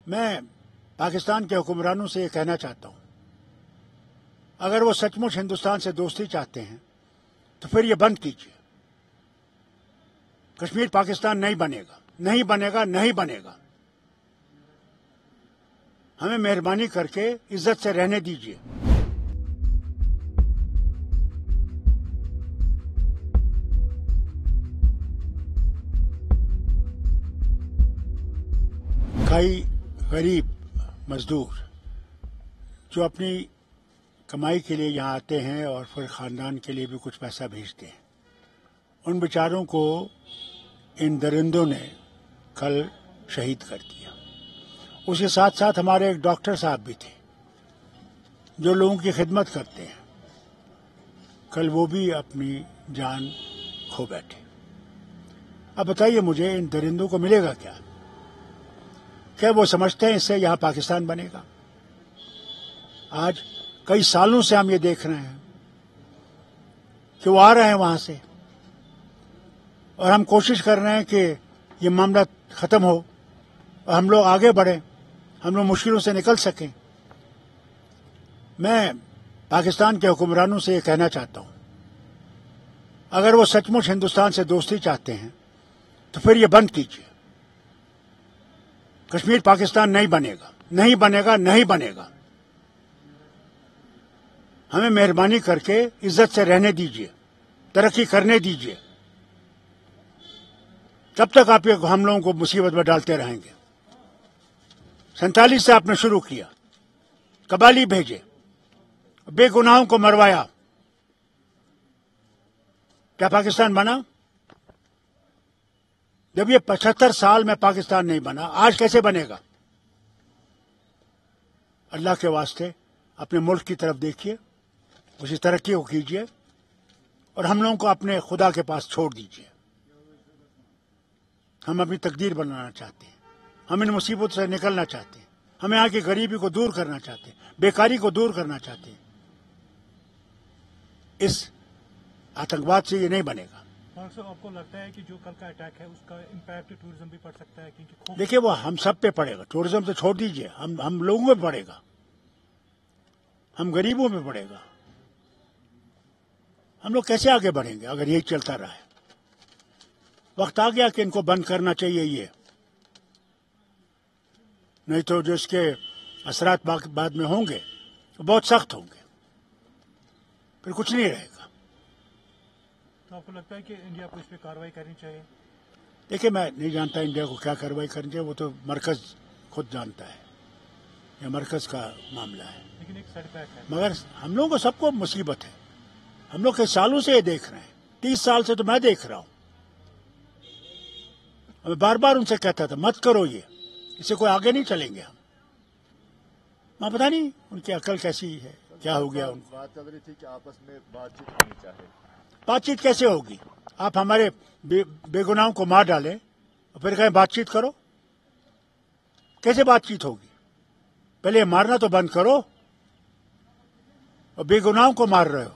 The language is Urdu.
میں پاکستان کے حکمرانوں سے یہ کہنا چاہتا ہوں، اگر وہ سچ مچ ہندوستان سے دوستی چاہتے ہیں تو پھر یہ بند کیجیے۔ کشمیر پاکستان نہیں بنے گا، نہیں بنے گا، نہیں بنے گا۔ ہمیں مہربانی کر کے عزت سے رہنے دیجیے۔ کئی غریب مزدور جو اپنی کمائی کے لیے یہاں آتے ہیں اور پھر خاندان کے لیے بھی کچھ پیسہ بھیجتے ہیں، ان بیچاروں کو ان درندوں نے کل شہید کر دیا۔ اس کے ساتھ ساتھ ہمارے ایک ڈاکٹر صاحب بھی تھے جو لوگوں کی خدمت کرتے ہیں، کل وہ بھی اپنی جان کھو بیٹھے۔ اب بتائیے مجھے ان درندوں کو ملے گا کیا وہ سمجھتے ہیں اس سے یہاں پاکستان بنے گا؟ آج کئی سالوں سے ہم یہ دیکھ رہے ہیں کہ وہ آ رہے ہیں وہاں سے، اور ہم کوشش کر رہے ہیں کہ یہ معاملہ ختم ہو اور ہم لوگ آگے بڑھیں، ہم لوگ مشکلوں سے نکل سکیں۔ میں پاکستان کے حکمرانوں سے یہ کہنا چاہتا ہوں، اگر وہ سچ مچ ہندوستان سے دوستی چاہتے ہیں تو پھر یہ بند کیجیے۔ کشمیر پاکستان نہیں بنے گا، نہیں بنے گا، نہیں بنے گا۔ ہمیں مہربانی کر کے عزت سے رہنے دیجیے، ترقی کرنے دیجیے۔ کب تک آپ ہم لوگوں کو مصیبت میں ڈالتے رہیں گے؟ 47 سے آپ نے شروع کیا، قبائلی بھیجے، بے گناہوں کو مروایا، کیا پاکستان بنا؟ جب یہ 75 سال میں پاکستان نہیں بنا، آج کیسے بنے گا؟ اللہ کے واسطے اپنے ملک کی طرف دیکھیے، اس کی ترقی کو کیجیے، اور ہم لوگوں کو اپنے خدا کے پاس چھوڑ دیجیے۔ ہم اپنی تقدیر بنانا چاہتے ہیں، ہم ان مصیبتوں سے نکلنا چاہتے ہیں، ہم یہاں کی غریبی کو دور کرنا چاہتے ہیں، بیکاری کو دور کرنا چاہتے ہیں۔ اس آتنکواد سے یہ نہیں بنے گا۔ صاحب، آپ کو لگتا ہے کہ جو کل کا اٹیک ہے اس کا امپیکٹ ٹورزم بھی پڑ سکتا ہے؟ کیونکہ دیکھیے وہ ہم سب پہ پڑے گا، ٹورزم تو چھوڑ دیجیے، ہم لوگوں پہ پڑے گا، ہم غریبوں پہ پڑے گا۔ ہم لوگ کیسے آگے بڑھیں گے اگر یہی چلتا رہا ہے؟ وقت آ گیا کہ ان کو بند کرنا چاہیے یہ، نہیں تو جو اس کے اثرات بعد میں ہوں گے وہ بہت سخت ہوں گے، پھر کچھ نہیں رہے گا۔ تو آپ کو لگتا ہے کہ انڈیا کو اس پہ کارروائی کرنی چاہیے؟ دیکھیے میں نہیں جانتا انڈیا کو کیا کارروائی کرنی چاہیے، وہ تو مرکز خود جانتا ہے، یہ مرکز کا معاملہ ہے۔ لیکن ایک سیٹ بیک ہے، مگر ہم لوگوں کو سب کو مصیبت ہے، ہم لوگ کئی سالوں سے یہ دیکھ رہے ہیں، 30 سال سے تو میں دیکھ رہا ہوں۔ میں بار بار ان سے کہتا تھا مت کرو یہ، اس سے کوئی آگے نہیں چلیں گے ہم۔ میں پتہ نہیں ان کی عقل کیسی ہے، کیا ہو گیا ان کو۔ بات چل رہی تھی کہ آپس میں بات چیت ہونی چاہیے۔ بات چیت کیسے ہوگی؟ آپ ہمارے بے گناہوں کو مار ڈالیں اور پھر کہیں بات چیت کرو؟ کیسے بات چیت ہوگی؟ پہلے مارنا تو بند کرو، اور بے گناہوں کو مار رہے ہو۔